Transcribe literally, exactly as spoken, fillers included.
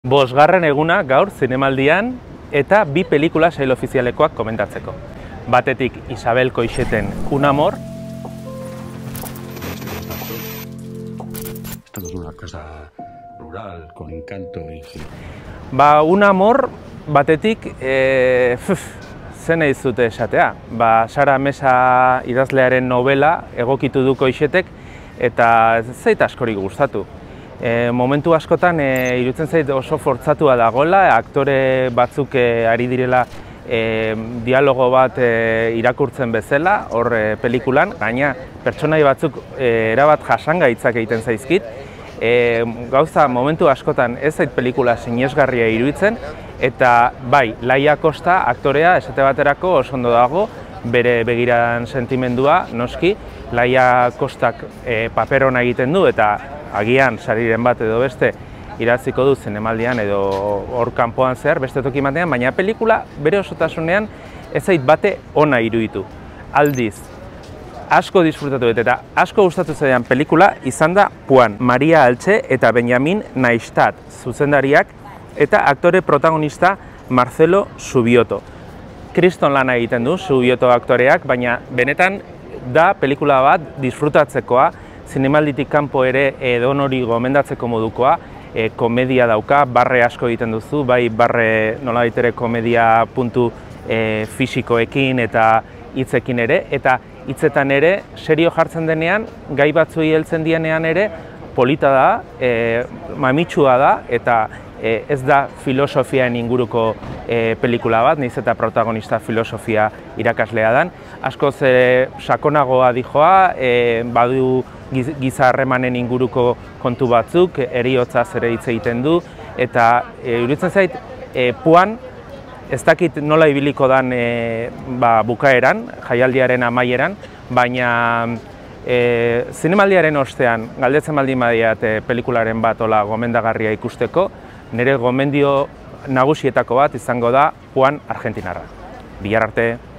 Bosgarren eguna gaur zinemaldian eta bi pelikula sail ofizialekoak komentatzeko. Batetik Isabel Coixeten Un amor. Esto es una cosa rural, con encanto. Y... Ba, Un amor batetik e, fuf, zen dizute esatea. Ba, Sara Mesa idazlearen novela egokitu du Coixetek eta ez zait askorik gustatu. E, momentu askotan e, iruditzen zait oso fortzatua dagoela, aktore batzuk e, ari direla e, dialogo bat e, irakurtzen bezala, hor e, pelikulan, gaina pertsonai batzuk e, erabat jasangaitzak egiten zaizkit. E, gauza momentu askotan ez zait pelikula sinesgarria iruditzen, eta bai, Laia Costa aktorea esate baterako oso ondo dago, bere begiran sentimendua, noski, Laia Costak e, paper ona egiten du eta agian sariren bat edo beste iraziko du zinemaldian edo hor kanpoan zehar beste toki batean, baina pelikula bere osotasunean ez zait bate ona iruditu. Aldiz, asko disfrutatu dut eta asko gustatu zaidan pelikula izan da Puan, Maria Altxe eta Benjamin Naistat zuzendariak eta aktore protagonista Marcelo Subioto. Kriston lana egiten du Subioto aktoreak, baina benetan da pelikula bat disfrutatzekoa, zinemalditik kanpo ere edonori gomendatzeko modukoa, e, komedia dauka, barre asko egiten duzu, bai barre nolabait ere komedia puntu e, fisikoekin eta hitzekin ere, eta hitzetan ere serio jartzen denean, gai batzuei heltzen dienean ere, polita da, e, mamitsua da, eta e, ez da filosofiaen inguruko e, pelikula bat, nahiz eta protagonista filosofia irakaslea dan. Askoz e, sakonagoa dijoa, e, badu giza harremanen inguruko kontu batzuk, heriotzaz ere hitz egiten du, eta e, iruditzen zait, e, Puan, ez dakit nola ibiliko dan e, ba, bukaeran, jaialdiaren amaieran, baina e, zinemaldiaren ostean, galdetzen baldin badiat e, pelikularen bat ola gomendagarria ikusteko, nire gomendio nagusietako bat izango da Puan argentinarra. Bihar arte!